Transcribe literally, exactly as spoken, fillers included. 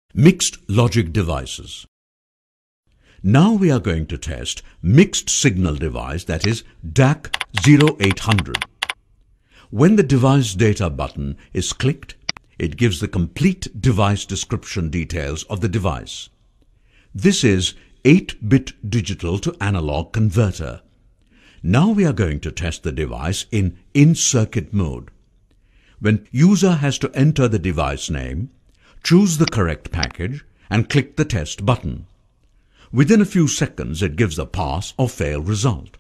Mixed logic devices. Now we are going to test mixed signal device, that is D A C zero eight hundred. When the device data button is clicked, it gives the complete device description details of the device. This is eight bit digital to analog converter. Now we are going to test the device in in-circuit mode. When user has to enter the device name, choose the correct package and click the test button. Within a few seconds it gives a pass or fail result.